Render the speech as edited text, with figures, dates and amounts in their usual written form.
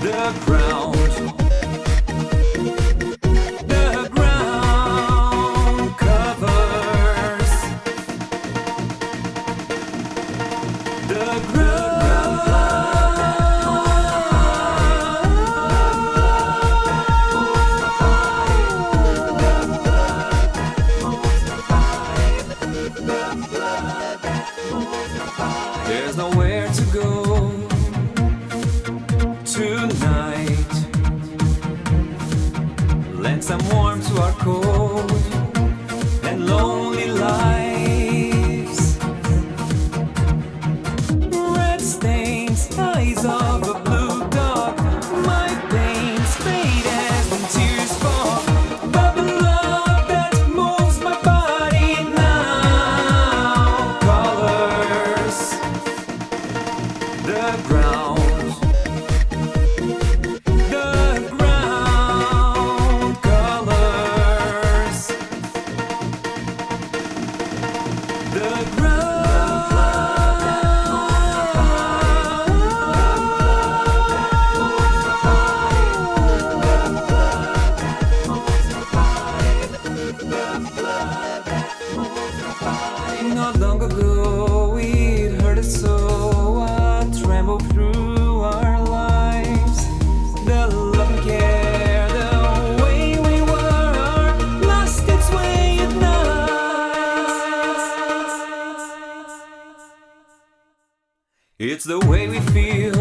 The ground covers the There's nowhere to go tonight. Lend some warmth to our cold and lonely lives. Red stains, eyes of a blue dog. My pains fade as the tears fall. But the love that moves my body now colors the ground. Not long ago it hurt us so, I trembled through our lives. The love and care, the way we were, lost its way at night. It's the way we feel